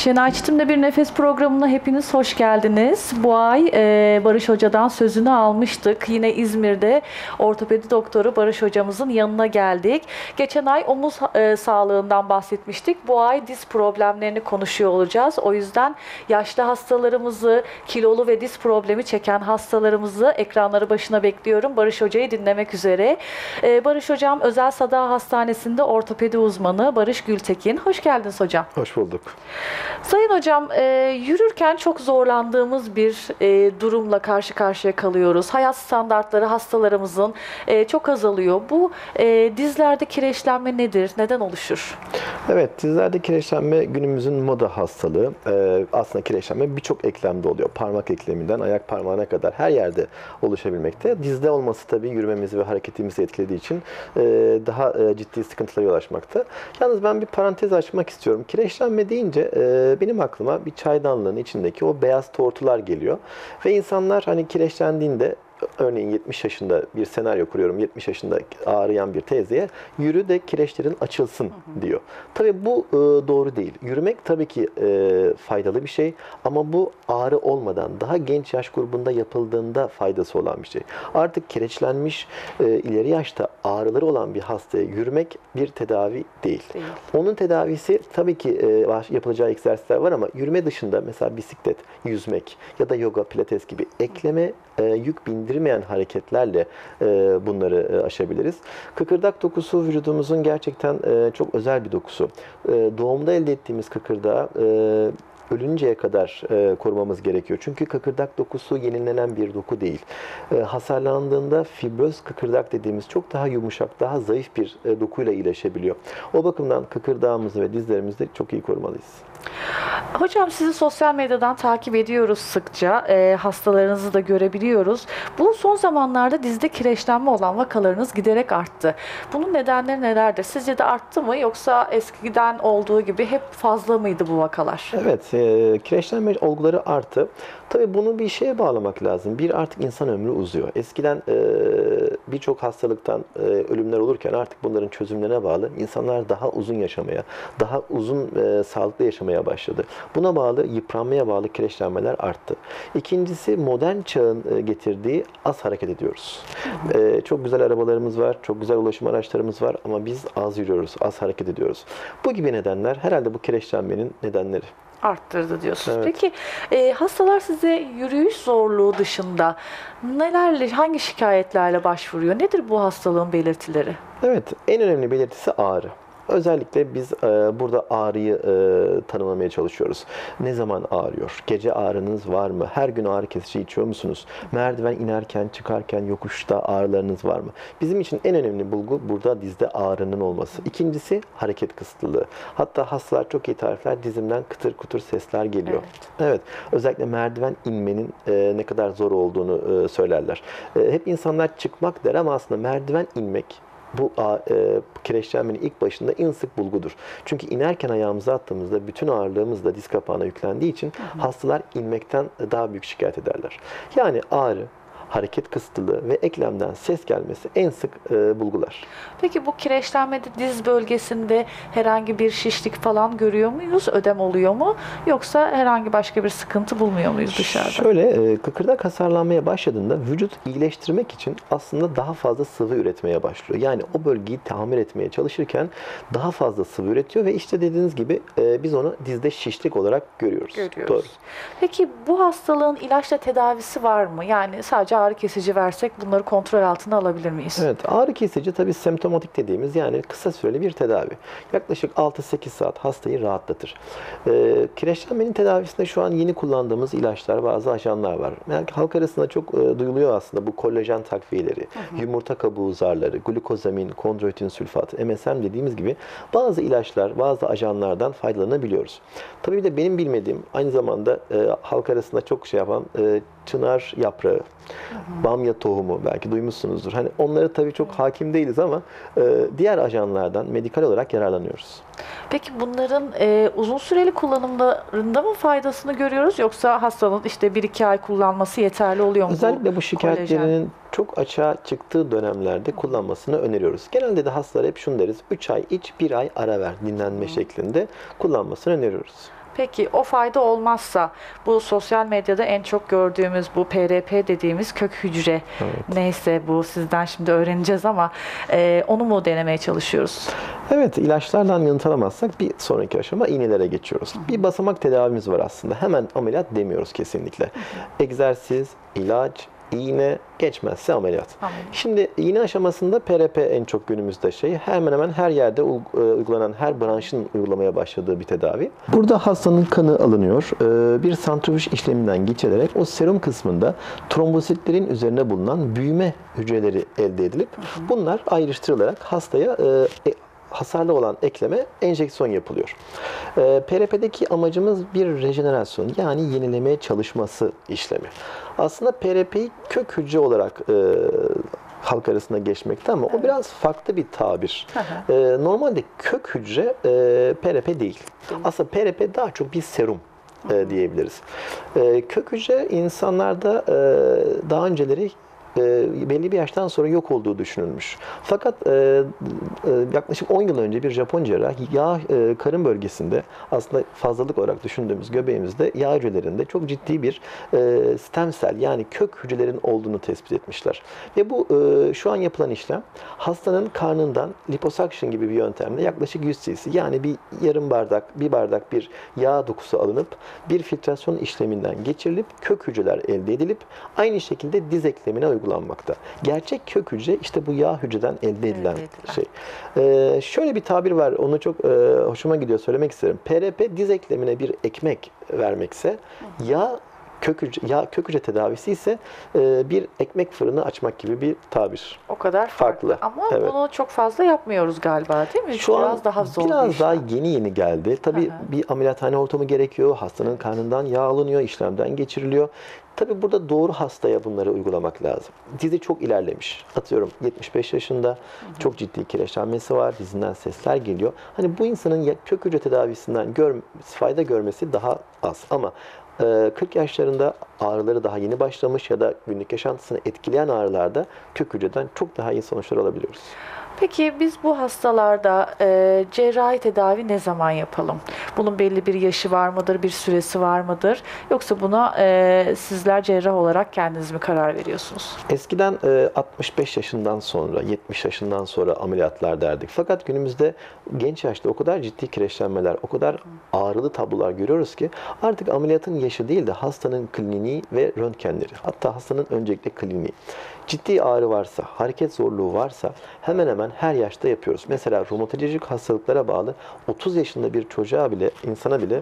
Şenay Çetin'de Bir Nefes programına hepiniz hoş geldiniz. Bu ay Barış Hoca'dan sözünü almıştık. Yine İzmir'de ortopedi doktoru Barış Hocamızın yanına geldik. Geçen ay omuz sağlığından bahsetmiştik. Bu ay diz problemlerini konuşuyor olacağız. O yüzden yaşlı hastalarımızı, kilolu ve diz problemi çeken hastalarımızı ekranları başına bekliyorum. Barış Hoca'yı dinlemek üzere. Barış Hocam Özel Sadağa Hastanesi'nde ortopedi uzmanı Barış Gültekin. Hoş geldiniz hocam. Hoş bulduk. Sayın hocam, yürürken çok zorlandığımız bir durumla karşı karşıya kalıyoruz. Hayat standartları hastalarımızın çok azalıyor. Bu dizlerde kireçlenme nedir? Neden oluşur? Evet, dizlerde kireçlenme günümüzün moda hastalığı. Aslında kireçlenme birçok eklemde oluyor. Parmak ekleminden ayak parmağına kadar her yerde oluşabilmekte. Dizde olması tabii yürümemizi ve hareketimizi etkilediği için daha ciddi sıkıntılara yol açmakta. Yalnız ben bir parantez açmak istiyorum. Kireçlenme deyince benim aklıma bir çaydanlığın içindeki o beyaz tortular geliyor. Ve insanlar hani kireçlendiğinde, örneğin 70 yaşında bir senaryo kuruyorum. 70 yaşında ağrıyan bir teyzeye yürü de kireçlerin açılsın diyor. Tabii bu doğru değil. Yürümek tabii ki faydalı bir şey ama bu ağrı olmadan daha genç yaş grubunda yapıldığında faydası olan bir şey. Artık kireçlenmiş, ileri yaşta ağrıları olan bir hastaya yürümek bir tedavi değil. Onun tedavisi tabii ki yapılacağı egzersizler var ama yürüme dışında mesela bisiklet, yüzmek ya da yoga, pilates gibi ekleme yük bindirmeyen hareketlerle bunları aşabiliriz. Kıkırdak dokusu vücudumuzun gerçekten çok özel bir dokusu. Doğumda elde ettiğimiz kıkırdağı ölünceye kadar korumamız gerekiyor. Çünkü kıkırdak dokusu yenilenen bir doku değil. Hasarlandığında fibroz kıkırdak dediğimiz çok daha yumuşak, daha zayıf bir dokuyla iyileşebiliyor. O bakımdan kıkırdağımızı ve dizlerimizi çok iyi korumalıyız. Hocam sizi sosyal medyadan takip ediyoruz sıkça. Hastalarınızı da görebiliyoruz. Bu son zamanlarda dizde kireçlenme olan vakalarınız giderek arttı. Bunun nedenleri nelerdir? Sizce de arttı mı yoksa eskiden olduğu gibi hep fazla mıydı bu vakalar? Evet, kireçlenme olguları arttı. Tabii bunu bir şeye bağlamak lazım. Bir, artık insan ömrü uzuyor. Eskiden birçok hastalıktan ölümler olurken artık bunların çözümlerine bağlı insanlar daha uzun yaşamaya, daha uzun sağlıklı yaşamaya başladı. Buna bağlı, yıpranmaya bağlı kireçlenmeler arttı. İkincisi, modern çağın getirdiği az hareket ediyoruz. Çok güzel arabalarımız var, çok güzel ulaşım araçlarımız var ama biz az yürüyoruz, az hareket ediyoruz. Bu gibi nedenler herhalde bu kireçlenmenin nedenleri. Arttırdı diyorsunuz. Evet. Peki hastalar size yürüyüş zorluğu dışında nelerle, hangi şikayetlerle başvuruyor? Nedir bu hastalığın belirtileri? Evet, en önemli belirtisi ağrı. Özellikle biz burada ağrıyı tanımlamaya çalışıyoruz. Ne zaman ağrıyor? Gece ağrınız var mı? Her gün ağrı kesici içiyor musunuz? Merdiven inerken, çıkarken, yokuşta ağrılarınız var mı? Bizim için en önemli bulgu burada dizde ağrının olması. İkincisi hareket kısıtlılığı. Hatta hastalar çok iyi tarifler, dizimden kıtır kutur sesler geliyor. Evet, özellikle merdiven inmenin ne kadar zor olduğunu söylerler. Hep insanlar çıkmak der ama aslında merdiven inmek, bu kireçlenmenin ilk başında en sık bulgudur. Çünkü inerken ayağımızı attığımızda bütün ağırlığımız da diz kapağına yüklendiği için hastalar inmekten daha büyük şikayet ederler. Yani ağrı, hareket kısıtlılığı ve eklemden ses gelmesi en sık bulgular. Peki bu kireçlenmede diz bölgesinde herhangi bir şişlik falan görüyor muyuz? Ödem oluyor mu? Yoksa herhangi başka bir sıkıntı bulmuyor muyuz dışarıda? Şöyle, kıkırdak hasarlanmaya başladığında vücut iyileştirmek için aslında daha fazla sıvı üretmeye başlıyor. Yani o bölgeyi tamir etmeye çalışırken daha fazla sıvı üretiyor ve işte dediğiniz gibi biz onu dizde şişlik olarak görüyoruz. Doğru. Peki bu hastalığın ilaçla tedavisi var mı? Yani sadece ağrı kesici versek bunları kontrol altına alabilir miyiz? Evet, ağrı kesici tabii semptomatik dediğimiz yani kısa süreli bir tedavi. Yaklaşık 6-8 saat hastayı rahatlatır. Kireçlenmenin tedavisinde şu an yeni kullandığımız ilaçlar, bazı ajanlar var. Yani halk arasında çok duyuluyor aslında bu kollajen takviyeleri, yumurta kabuğu zarları, glukozamin, kondroitin sülfat, MSM dediğimiz gibi bazı ilaçlar, bazı ajanlardan faydalanabiliyoruz. Tabii bir de benim bilmediğim, aynı zamanda halk arasında çok şey yapan çınar yaprağı, bamya tohumu, belki duymuşsunuzdur. Hani onları tabii çok hakim değiliz ama diğer ajanlardan medikal olarak yararlanıyoruz. Peki bunların uzun süreli kullanımlarında mı faydasını görüyoruz yoksa hastanın işte 1-2 ay kullanması yeterli oluyor mu? Özellikle bu şikayetlerinin çok açığa çıktığı dönemlerde kullanmasını öneriyoruz. Genelde de hastalara hep şunu deriz: 3 ay iç, 1 ay ara ver dinlenme şeklinde kullanmasını öneriyoruz. Peki o fayda olmazsa bu sosyal medyada en çok gördüğümüz bu PRP dediğimiz kök hücre neyse bu sizden şimdi öğreneceğiz ama onu mu denemeye çalışıyoruz? Evet, ilaçlardan yanıt alamazsak bir sonraki aşama iğnelere geçiyoruz. Bir basamak tedavimiz var aslında. Hemen ameliyat demiyoruz kesinlikle. Egzersiz, ilaç, iğne, geçmezse ameliyat. Şimdi iğne aşamasında PRP en çok günümüzde hemen hemen her yerde uygulanan, her branşın uygulamaya başladığı bir tedavi. Burada hastanın kanı alınıyor. Bir santrifüj işleminden geçirilerek o serum kısmında trombositlerin üzerine bulunan büyüme hücreleri elde edilip bunlar ayrıştırılarak hastaya hasarlı olan ekleme enjeksiyon yapılıyor. PRP'deki amacımız bir rejenerasyon, yani yenilemeye çalışması işlemi. Aslında PRP'yi kök hücre olarak halk arasında geçmekte ama o biraz farklı bir tabir. Normalde kök hücre PRP değil. Aslında PRP daha çok bir serum diyebiliriz. Kök hücre insanlarda daha önceleri belli bir yaştan sonra yok olduğu düşünülmüş. Fakat yaklaşık 10 yıl önce bir Japon cerrah karın bölgesinde, aslında fazlalık olarak düşündüğümüz göbeğimizde yağ hücrelerinde çok ciddi bir stem cell, yani kök hücrelerin olduğunu tespit etmişler. Ve bu şu an yapılan işlem hastanın karnından liposuction gibi bir yöntemle yaklaşık 100 cc, yani bir yarım bardak, bir bardak bir yağ dokusu alınıp bir filtrasyon işleminden geçirilip kök hücreler elde edilip aynı şekilde diz eklemine uygulanmakta. Gerçek kök hücre işte bu yağ hücreden elde edilen şey. Şöyle bir tabir var, onu çok hoşuma gidiyor, söylemek isterim. PRP diz eklemine bir ekmek vermekse, kök hücre tedavisi ise bir ekmek fırını açmak gibi bir tabir. O kadar farklı. Ama bunu çok fazla yapmıyoruz galiba, değil mi? Şu an daha zor biraz daha yeni geldi. Tabii bir ameliyathane ortamı gerekiyor. Hastanın karnından yağ alınıyor, işlemden geçiriliyor. Tabii burada doğru hastaya bunları uygulamak lazım. Dizi çok ilerlemiş. Atıyorum 75 yaşında, çok ciddi kireçlenmesi var, dizinden sesler geliyor. Hani bu insanın kök hücre tedavisinden fayda görmesi daha az. Ama 40 yaşlarında ağrıları daha yeni başlamış ya da günlük yaşantısını etkileyen ağrılarda kök hücreden çok daha iyi sonuçlar alabiliyoruz. Peki biz bu hastalarda cerrahi tedavi ne zaman yapalım? Bunun belli bir yaşı var mıdır, bir süresi var mıdır? Yoksa buna sizler cerrah olarak kendiniz mi karar veriyorsunuz? Eskiden 65 yaşından sonra, 70 yaşından sonra ameliyatlar derdik. Fakat günümüzde genç yaşta o kadar ciddi kireçlenmeler, o kadar ağrılı tablolar görüyoruz ki artık ameliyatın yaşı değil de hastanın kliniği ve röntgenleri. Hatta hastanın öncelikle kliniği. Ciddi ağrı varsa, hareket zorluğu varsa hemen hemen her yaşta yapıyoruz. Mesela romatolojik hastalıklara bağlı 30 yaşında bir çocuğa bile, insana bile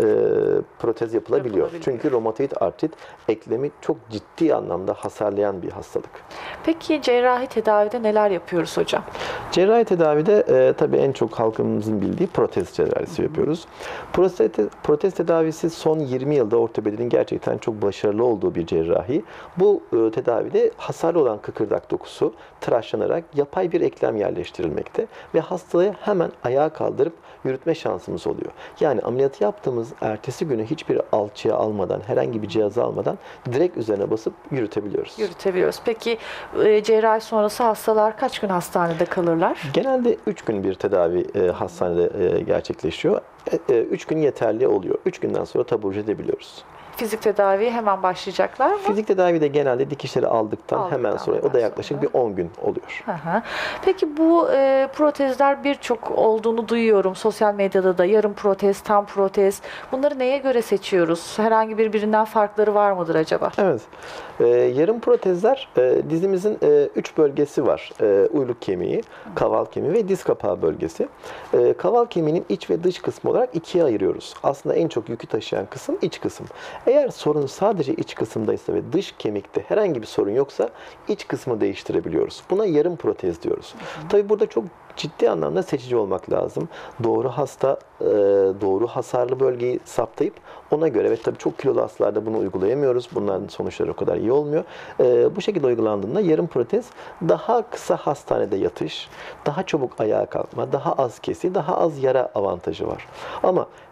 protez yapılabiliyor. Çünkü romatoid artrit eklemi çok ciddi anlamda hasarlayan bir hastalık. Peki cerrahi tedavide neler yapıyoruz hocam? Cerrahi tedavide tabii en çok halkımızın bildiği protez cerrahisi yapıyoruz. Protez tedavisi son 20 yılda ortopedinin gerçekten çok başarılı olduğu bir cerrahi. Bu tedavide hasarlı olan kıkırdak dokusu tıraşlanarak yapay bir eklem yerleştirilmekte ve hastayı hemen ayağa kaldırıp yürütme şansımız oluyor. Yani ameliyatı yaptığımız ertesi günü hiçbir alçıya almadan, herhangi bir cihazı almadan direkt üzerine basıp yürütebiliyoruz. Peki cerrahi sonrası hastalar kaç gün hastanede kalırlar? Genelde 3 gün bir tedavi hastanede gerçekleşiyor. 3 gün yeterli oluyor. 3 günden sonra taburcu edebiliyoruz. Fizik tedaviye hemen başlayacaklar mı? Fizik tedavide genelde dikişleri aldıktan hemen sonra, o da yaklaşık bir 10 gün oluyor. Peki bu protezler birçok olduğunu duyuyorum. Sosyal medyada da yarım protez, tam protez. Bunları neye göre seçiyoruz? Herhangi birbirinden farkları var mıdır acaba? Evet. Yarım protezler dizimizin 3 bölgesi var. Uyluk kemiği, kaval kemiği ve diz kapağı bölgesi. Kaval kemiğinin iç ve dış kısmı olarak ikiye ayırıyoruz. Aslında en çok yükü taşıyan kısım iç kısım. Eğer sorun sadece iç kısımdaysa ve dış kemikte herhangi bir sorun yoksa iç kısmı değiştirebiliyoruz. Buna yarım protez diyoruz. Tabii burada çok ciddi anlamda seçici olmak lazım. Doğru hasta, doğru hasarlı bölgeyi saptayıp ona göre, ve tabii çok kilolu hastalarda bunu uygulayamıyoruz. Bunların sonuçları o kadar iyi olmuyor. Bu şekilde uygulandığında yarım protez daha kısa hastanede yatış, daha çabuk ayağa kalkma, daha az kesi, daha az yara avantajı var. Ama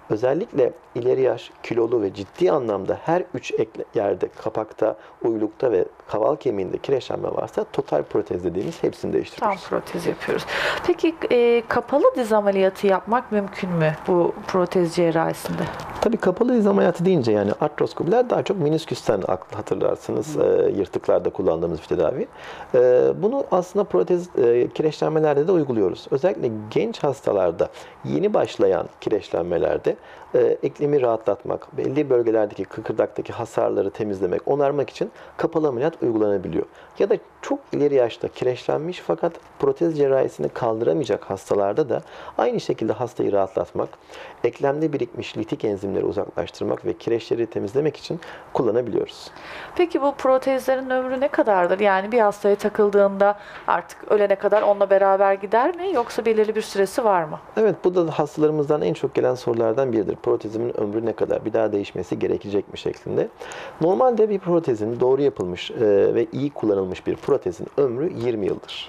Özellikle ileri yaş, kilolu ve ciddi anlamda her üç yerde, kapakta, uylukta ve kaval kemiğinde kireçlenme varsa total protez dediğimiz hepsini Tam değiştiriyoruz. protez yapıyoruz. Peki kapalı diz ameliyatı yapmak mümkün mü bu protez cerrahisinde? Tabii kapalı diz ameliyatı deyince yani artroskopiler daha çok menisküsten hatırlarsınız. Yırtıklarda kullandığımız bir tedavi. Bunu aslında protez kireçlenmelerde de uyguluyoruz. Özellikle genç hastalarda yeni başlayan kireçlenmelerde eklemi rahatlatmak, belli bölgelerdeki kıkırdaktaki hasarları temizlemek, onarmak için kapalı ameliyat uygulanabiliyor. Ya da çok ileri yaşta kireçlenmiş fakat protez cerrahisini kaldıramayacak hastalarda da aynı şekilde hastayı rahatlatmak, eklemde birikmiş litik enzimleri uzaklaştırmak ve kireçleri temizlemek için kullanabiliyoruz. Peki bu protezlerin ömrü ne kadardır? Yani bir hastaya takıldığında artık ölene kadar onunla beraber gider mi? Yoksa belirli bir süresi var mı? Evet, bu da hastalarımızdan en çok gelen sorulardan biridir. Protezimin ömrü ne kadar? Bir daha değişmesi gerekecek mi şeklinde. Normalde bir protezin doğru yapılmış ve iyi kullanılmış bir protezin ömrü 20 yıldır.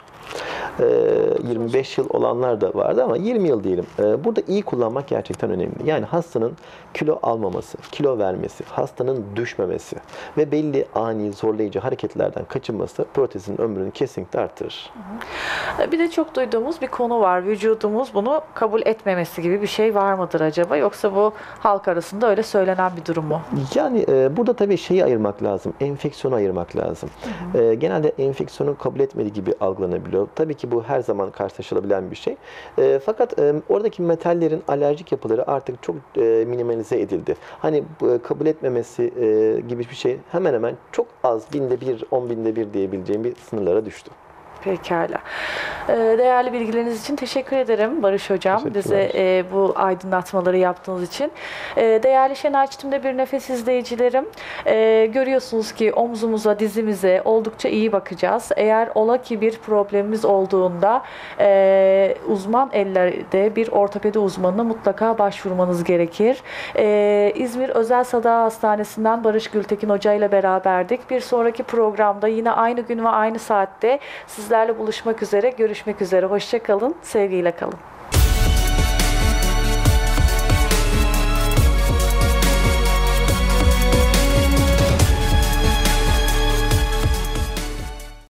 25 yıl olanlar da vardı ama 20 yıl diyelim. Burada iyi kullanmak gerçekten önemli. Yani hastanın kilo almaması, kilo vermesi, hastanın düşmemesi ve belli ani zorlayıcı hareketlerden kaçınması protezin ömrünü kesinlikle artırır. Bir de çok duyduğumuz bir konu var. Vücudumuz bunu kabul etmemesi gibi bir şey var mıdır acaba? Yoksa bu halk arasında öyle söylenen bir durum mu? Yani burada tabii şeyi ayırmak lazım, enfeksiyonu ayırmak lazım. Genelde enfeksiyonu kabul etmediği gibi algılanabiliyor. Tabii ki bu her zaman karşılaşılabilen bir şey. Fakat oradaki metallerin alerjik yapıları artık çok minimalize edildi. Hani kabul etmemesi gibi bir şey hemen hemen çok az, binde bir, 10 binde bir diyebileceğim bir sınırlara düştü. Pekala. Değerli bilgileriniz için teşekkür ederim Barış Hocam. Teşekkürler. Bize bu aydınlatmaları yaptığınız için. Değerli Şenay Çitim'de bir nefes izleyicilerim. Görüyorsunuz ki omzumuza, dizimize oldukça iyi bakacağız. Eğer ola ki bir problemimiz olduğunda uzman ellerde bir ortopedi uzmanına mutlaka başvurmanız gerekir. İzmir Özel Sadağı Hastanesi'nden Barış Gültekin Hoca ile beraberdik. Bir sonraki programda yine aynı gün ve aynı saatte sizlerle buluşmak üzere, görüşmek üzere. Hoşça kalın, sevgiyle kalın.